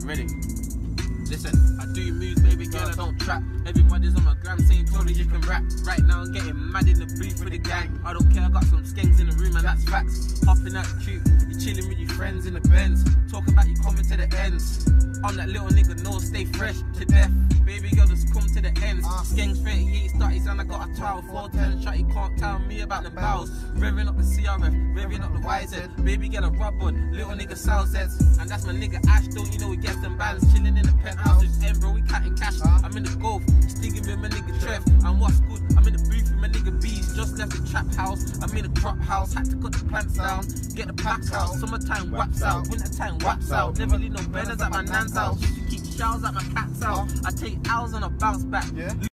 ready. Listen, I do moves, baby girl, I don't trap. Everybody's on my gram saying, Tony, you can rap. Right now I'm getting mad in the booth for the gang. I don't care, I got some skanks in the room and that's facts. Hopping out cute, you chilling with your friends in the Benz. Talk about you coming to the ends. I'm that little nigga, no, stay fresh to death. Baby girl, just come to the ends. Skanks 38 starties and I got a towel. 410 shot, you can't tell me about the bows. Revving up the CRF, revving up the YZ. Baby girl, a rub on, little nigga South Zeds. And that's my nigga Ash, don't you know we get them bands. Chilling in the penthouse with M, bro, we counting cash. I'm in the Gulf, stinging with my nigga Trev. And what's good, I'm in the booth with my nigga Bees. Just left the trap house, I'm in the crop house. Had to cut the plants down, get the packs out. Summertime waps out, wintertime waps out. Never leave no banners at my nan's house. Keep shells at my cat's house. I take L's and I bounce back.